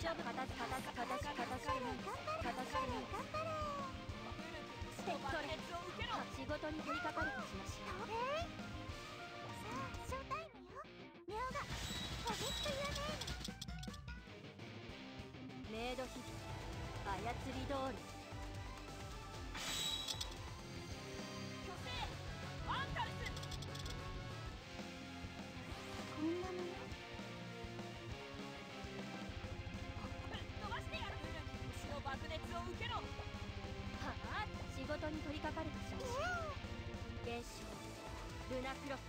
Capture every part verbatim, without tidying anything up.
勝負、形、形、形、形、形、形、ステッドレ仕事に取り掛かるとしましょう。さあ、ショータイムよ。ミョウがポケットユアネーム。メイドヒビ操り通り。巨星アンタルス。こんなものぶっ飛ばしてやる。牛の爆熱を受けろ。はあ、仕事に取り掛かるとしましょう。現象ルナクロス。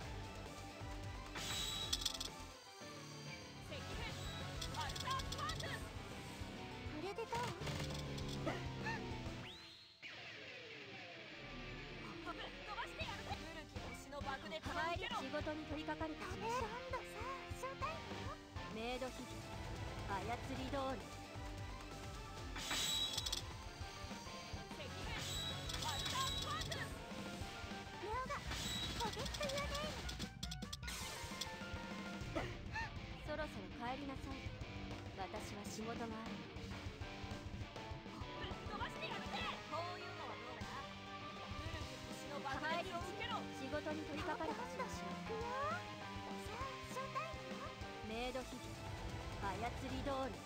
赤軍アルターパーツ。これでどう？ぶっ飛ばしてやるぜ。古き星の爆熱を受けろ。仕事に取り掛かるとしましょう。今度さあ、ショータイムよ。メイドヒビ操り通り。赤軍アルターパーツ。ミョウがポケットユアネーム。そろそろ帰りなさい。私は仕事がある。ぶっ飛ばしてやるぜ。こういうのはどうだ。古き星の爆熱を受けろ。仕事に取り掛かるとしましょう。さあ、ショータイムよ。メイドヒビ操り通り。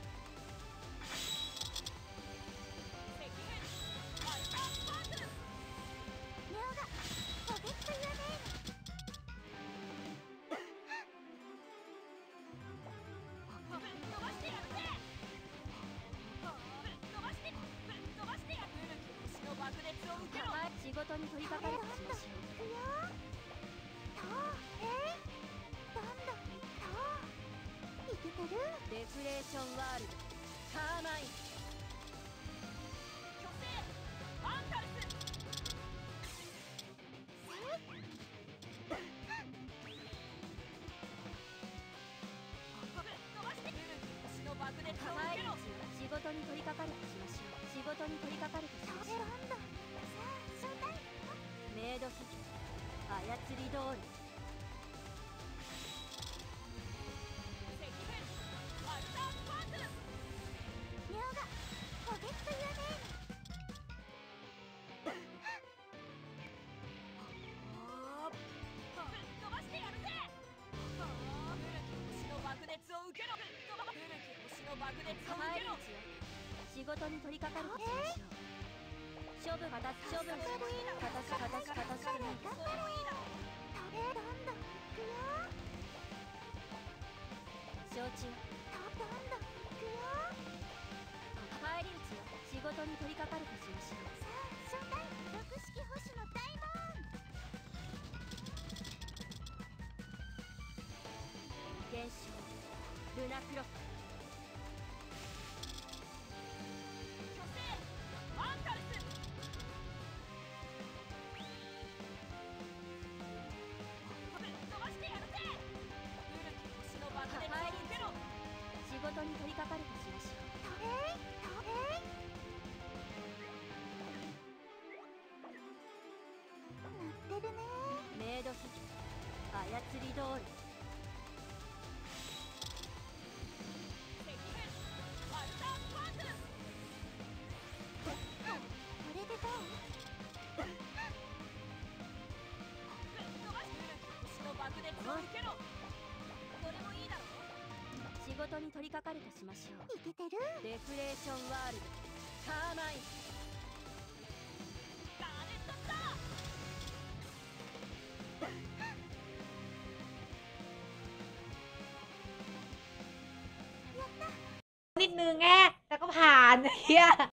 赤軍アルターパーツ。ミョウがポケットユアネーム。ぶっ飛ばしてやるぜ。ぶっ飛ばしてぶっ飛ばしてやる。古き星の爆熱を受けろ。仕事に取り掛かるとしましょう。いくよ。とえいどんどんといけてる。レフレーションワールドカーマイン。巨星アンタルス。仕事に取り掛かるとしましょう。仕事に取り掛かるとしましょう。どんどんさあ、ショータイムよ。メイドヒビ操り通り。赤軍アルターパーツ。ミョウがポケットユアネーム。ぶっ飛ばしてやるぜ。古き星の爆熱を受けろ。ぶっ飛ば古き星の爆熱を受けろ。仕事に取り掛かるとしましょう。勝負、形、勝負、形、形、形、形、それもいいだろう。どんどんいくよ。承知。どんどんいくよ。帰り討ちよ。仕事に取り掛かるとしましょう。さあ、ショータイム。六式星の大門。現象ルナクロス。巨星アンタルス。ぶっ飛ばしてやるぜ。古き星の爆熱を受けろ。仕事に取り掛かるとしましょう。えいえい塗ってるね。メイドヒビ操り通り。これでどう？星の爆熱を受けろ。それもいいだろう。仕事に取り掛かるとしましょう。いけてる。レフレーションワールドカーマイン。ガーネットスター。やったนิดนึงแง่แต่ก็ผ่านเฮีย